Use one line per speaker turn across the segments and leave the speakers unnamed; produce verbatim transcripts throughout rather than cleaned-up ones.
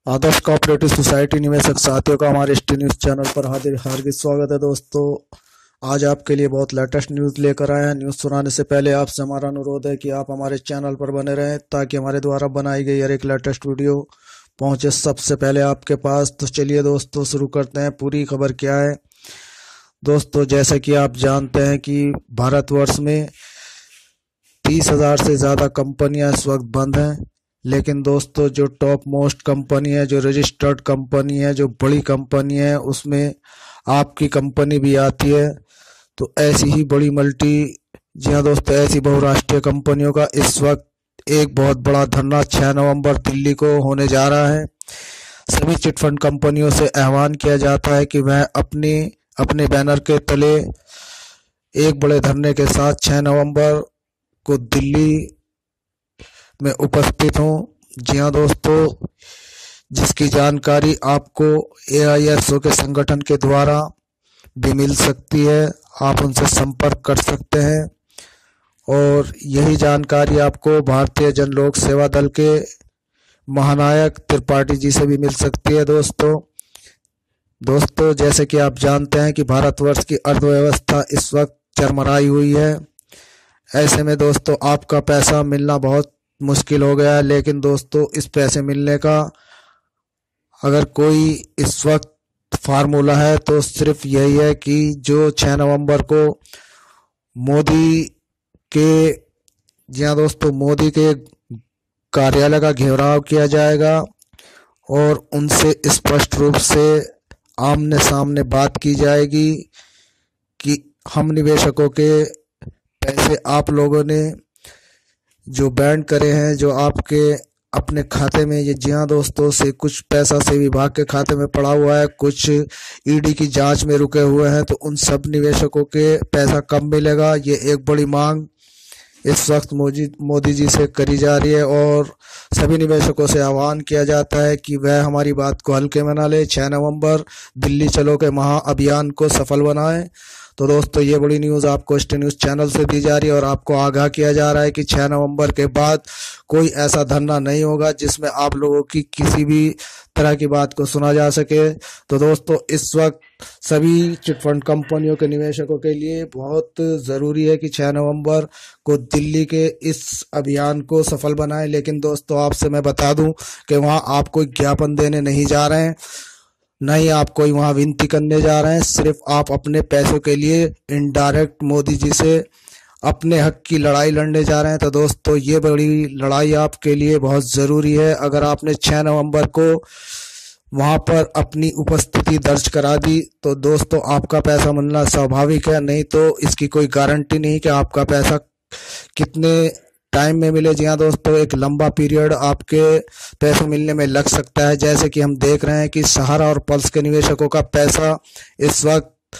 आदर्श cooperative society निवेशक साथियों का हमारे एस टी न्यूज़ चैनल पर हार्दिक हार्दिक स्वागत है। दोस्तों, आज आपके लिए बहुत लेटेस्ट न्यूज़ लेकर आए हैं। न्यूज़ सुनाने से पहले आपसे हमारा अनुरोध है कि आप हमारे चैनल पर बने रहें ताकि हमारे द्वारा बनाई गई हर एक लेटेस्ट वीडियो पहुंचे सबसे पहले आपके पास। तो चलिए दोस्तों, शुरू करते हैं। पूरी खबर क्या है दोस्तों, जैसा कि आप जानते हैं कि भारतवर्ष में तीस हजार से ज़्यादा कंपनियां इस वक्त बंद हैं, लेकिन दोस्तों जो टॉप मोस्ट कंपनी है, जो रजिस्टर्ड कंपनी है, जो बड़ी कंपनी है, उसमें आपकी कंपनी भी आती है। तो ऐसी ही बड़ी मल्टी जी हाँ दोस्तों, ऐसी बहुराष्ट्रीय कंपनियों का इस वक्त एक बहुत बड़ा धरना छह नवंबर दिल्ली को होने जा रहा है। सभी चिटफंड कंपनियों से आह्वान किया जाता है कि वह अपने अपने बैनर के तले एक बड़े धरने के साथ छह नवंबर को दिल्ली में उपस्थित हों। जी हाँ दोस्तों, जिसकी जानकारी आपको ए आई एस ओ के संगठन के द्वारा भी मिल सकती है। आप उनसे संपर्क कर सकते हैं और यही जानकारी आपको भारतीय जन लोक सेवा दल के महानायक त्रिपाठी जी से भी मिल सकती है। दोस्तों दोस्तों जैसे कि आप जानते हैं कि भारतवर्ष की अर्थव्यवस्था इस वक्त चरमराई हुई है। ऐसे में दोस्तों आपका पैसा मिलना बहुत मुश्किल हो गया है, लेकिन दोस्तों इस पैसे मिलने का अगर कोई इस वक्त फार्मूला है तो सिर्फ यही है कि जो छह नवंबर को मोदी के जी हाँ दोस्तों मोदी के कार्यालय का घेराव किया जाएगा और उनसे स्पष्ट रूप से आमने सामने बात की जाएगी कि हम निवेशकों के पैसे आप लोगों ने जो बैंड करे हैं, जो आपके अपने खाते में, ये जी हाँ दोस्तों, से कुछ पैसा से विभाग के खाते में पड़ा हुआ है, कुछ ई डी की जांच में रुके हुए हैं, तो उन सब निवेशकों के पैसा कब मिलेगा, ये एक बड़ी मांग इस वक्त मोदी मोदी जी से करी जा रही है। और सभी निवेशकों से आह्वान किया जाता है कि वह हमारी बात को हल्के में ना ले, छह नवंबर दिल्ली चलो के महाअभियान को सफल बनाएं। तो दोस्तों ये बड़ी न्यूज़ आपको एस टी न्यूज़ चैनल से दी जा रही है और आपको आगाह किया जा रहा है कि छह नवंबर के बाद कोई ऐसा धरना नहीं होगा जिसमें आप लोगों की किसी भी तरह की बात को सुना जा सके। तो दोस्तों इस वक्त सभी चिटफंड कंपनियों के निवेशकों के लिए बहुत ज़रूरी है कि छह नवंबर को दिल्ली के इस अभियान को सफल बनाएं। लेकिन दोस्तों आपसे मैं बता दूं कि वहाँ आप कोई ज्ञापन देने नहीं जा रहे हैं, नहीं आप कोई वहाँ विनती करने जा रहे हैं, सिर्फ आप अपने पैसों के लिए इनडायरेक्ट मोदी जी से अपने हक की लड़ाई लड़ने जा रहे हैं। तो दोस्तों ये बड़ी लड़ाई आपके लिए बहुत ज़रूरी है। अगर आपने छह नवंबर को वहाँ पर अपनी उपस्थिति दर्ज करा दी तो दोस्तों आपका पैसा मिलना स्वाभाविक है, नहीं तो इसकी कोई गारंटी नहीं कि आपका पैसा कितने टाइम में मिले। जी हाँ दोस्तों, एक लंबा पीरियड आपके पैसे मिलने में लग सकता है। जैसे कि हम देख रहे हैं कि सहारा और पल्स के निवेशकों का पैसा इस वक्त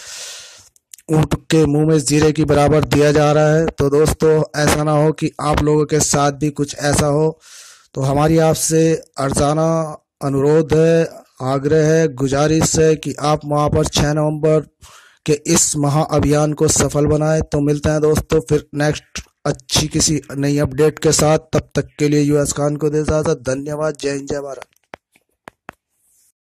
ऊँट के मुंह में जीरे की बराबर दिया जा रहा है। तो दोस्तों ऐसा ना हो कि आप लोगों के साथ भी कुछ ऐसा हो। तो हमारी आपसे अर्जाना अनुरोध है, आग्रह है, गुजारिश है कि आप वहाँ पर छह नवंबर के इस महाअभियान को सफल बनाएं। तो मिलते हैं दोस्तों फिर नेक्स्ट अच्छी किसी नई अपडेट के साथ। तब तक के लिए यूएस खान को दे इजाजत। धन्यवाद। जय हिंद, जय भारत।